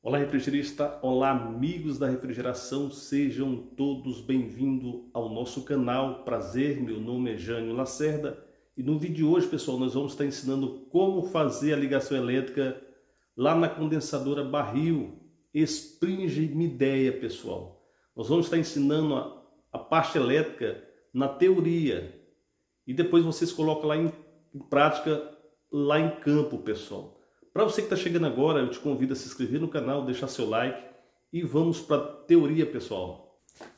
Olá, refrigerista! Olá, amigos da refrigeração! Sejam todos bem-vindos ao nosso canal. Prazer, meu nome é Jânio Lacerda e no vídeo de hoje, pessoal, nós vamos estar ensinando como fazer a ligação elétrica lá na condensadora barril Spring Midea, pessoal. Nós vamos estar ensinando a parte elétrica na teoria e depois vocês colocam lá em prática, lá em campo, pessoal. Para você que está chegando agora, eu te convido a se inscrever no canal, deixar seu like e vamos para a teoria, pessoal.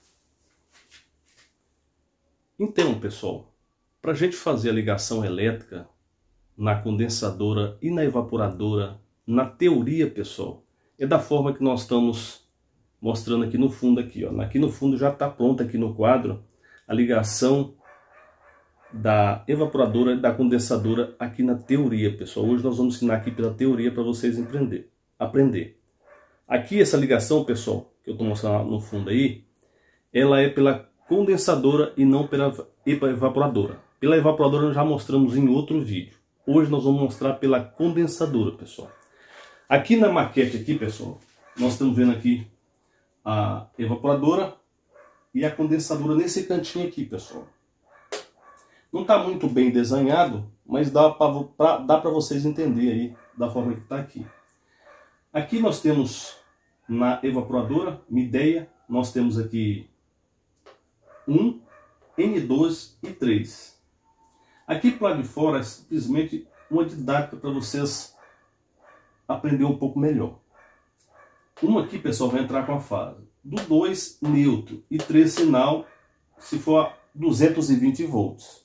Então, pessoal, para a gente fazer a ligação elétrica na condensadora e na evaporadora, na teoria, pessoal, é da forma que nós estamos mostrando aqui no fundo, aqui, ó. Aqui no fundo já está pronta aqui no quadro a ligação da evaporadora e da condensadora aqui na teoria, pessoal. Hoje nós vamos ensinar aqui pela teoria para vocês aprender. Aqui essa ligação, pessoal, que eu estou mostrando no fundo aí, ela é pela condensadora e não pela evaporadora. Pela evaporadora nós já mostramos em outro vídeo. Hoje nós vamos mostrar pela condensadora, pessoal. Aqui na maquete aqui, pessoal, nós estamos vendo aqui a evaporadora e a condensadora nesse cantinho aqui, pessoal. Não está muito bem desenhado, mas dá para vocês entenderem aí da forma que está aqui. Aqui nós temos na evaporadora Midea, nós temos aqui 1, N2 e 3. Aqui para lá de fora é simplesmente uma didática para vocês aprender um pouco melhor. Uma aqui, pessoal, vai entrar com a fase do 2 neutro e 3 sinal se for a 220 volts.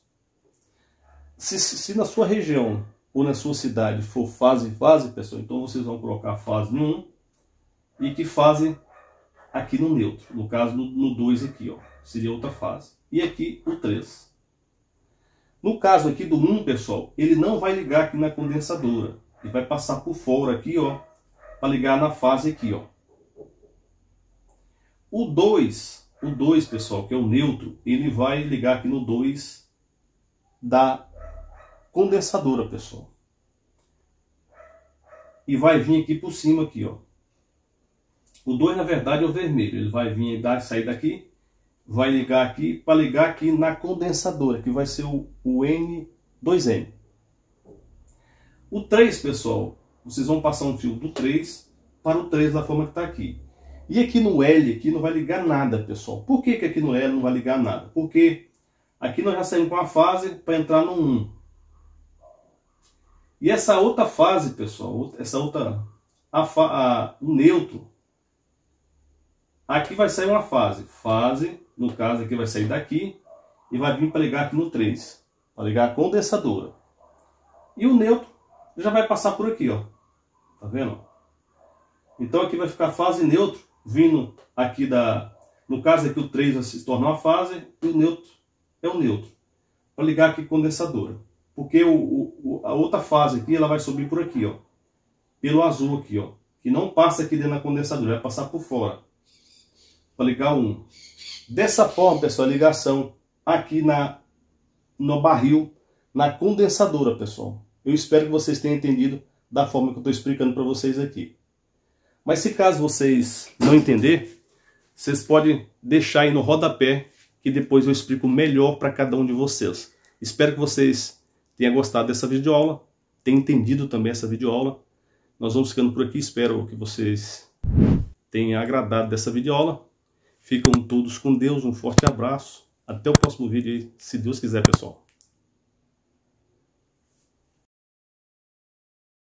Se na sua região ou na sua cidade for fase, pessoal, então vocês vão colocar a fase no 1 e que fase aqui no neutro. No caso, no 2 aqui, ó, seria outra fase. E aqui o 3. No caso aqui do 1, pessoal, ele não vai ligar aqui na condensadora. Ele vai passar por fora aqui, ó, para ligar na fase aqui, ó. O 2, pessoal, que é o neutro, ele vai ligar aqui no 2 da condensadora, pessoal. E vai vir aqui por cima aqui, ó. O 2 na verdade é o vermelho. Ele vai vir sair daqui, vai ligar aqui para ligar aqui na condensadora, que vai ser o N2N. O 3, pessoal, vocês vão passar um fio do 3 para o 3 da forma que está aqui. E aqui no L aqui não vai ligar nada, pessoal. Por que aqui no L não vai ligar nada? Porque aqui nós já saímos com a fase para entrar no 1. E essa outra fase, pessoal, o neutro, aqui vai sair uma fase. Fase, no caso aqui vai sair daqui e vai vir para ligar aqui no 3, para ligar a condensadora. E o neutro já vai passar por aqui, ó. Tá vendo? Então aqui vai ficar fase neutro, vindo aqui no caso aqui o 3 vai se tornar uma fase e o neutro é o neutro, para ligar aqui a condensadora. Porque a outra fase aqui, ela vai subir por aqui, ó. Pelo azul aqui, ó. Que não passa aqui dentro da condensadora, vai passar por fora. Para ligar o 1. Dessa forma, pessoal, a ligação aqui no barril, na condensadora, pessoal. Eu espero que vocês tenham entendido da forma que eu estou explicando para vocês aqui. Mas se caso vocês não entenderem, vocês podem deixar aí no rodapé, que depois eu explico melhor para cada um de vocês. Espero que vocês tenha gostado dessa videoaula, tenha entendido também essa videoaula. Nós vamos ficando por aqui, espero que vocês tenham agradado dessa videoaula. Ficam todos com Deus, um forte abraço. Até o próximo vídeo aí, se Deus quiser, pessoal.